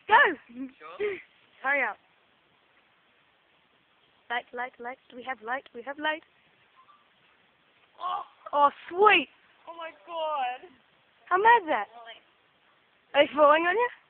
Go! Sure. Hurry up. Light, light, light. We have light. We have light. Oh, Oh, sweet. oh my god. How mad is that? Are they falling on you?